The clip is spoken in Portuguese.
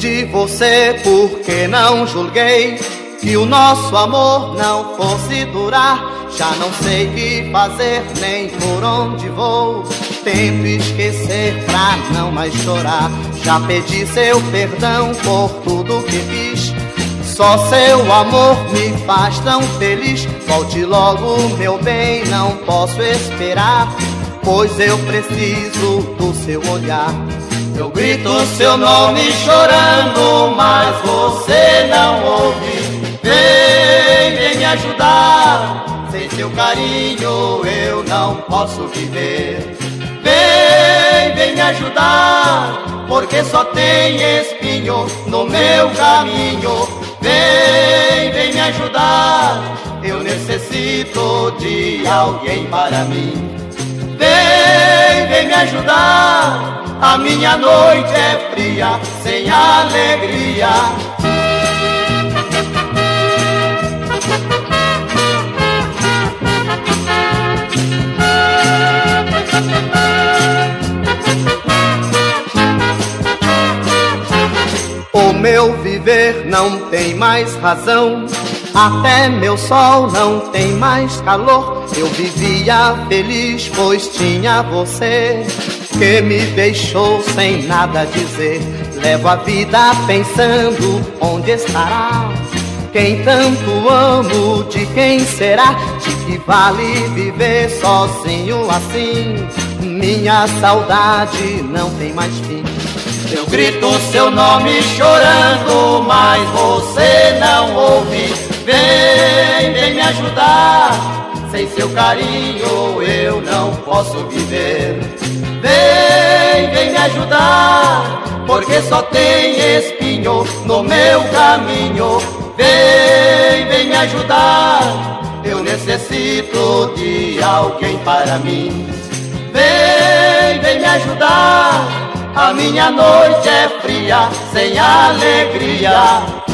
de você porque não julguei que o nosso amor não fosse durar. Já não sei o que fazer nem por onde vou. Tento esquecer pra não mais chorar. Já pedi seu perdão por tudo que fiz. Só seu amor me faz tão feliz. Volte logo, meu bem, não posso esperar, pois eu preciso do seu olhar. Eu grito seu nome chorando, mas você não ouve. Vem me ajudar. Sem seu carinho eu não posso viver. Vem me ajudar, porque só tem espinho no meu caminho. Vem me ajudar, eu necessito de alguém para mim. Vem me ajudar, a minha noite é fria, sem alegria. O meu viver não tem mais razão, até meu sol não tem mais calor. Eu vivia feliz, pois tinha você, que me deixou sem nada dizer. Levo a vida pensando onde estará quem tanto amo, de quem será? De que vale viver sozinho assim? Minha saudade não tem mais fim. Eu grito seu nome chorando, mas você não ouve. Vem me ajudar, sem seu carinho eu não posso viver. Vem me ajudar, porque só tem espinho no meu caminho. Vem me ajudar, eu necessito de alguém para mim. Vem me ajudar, a minha noite é fria, sem alegria.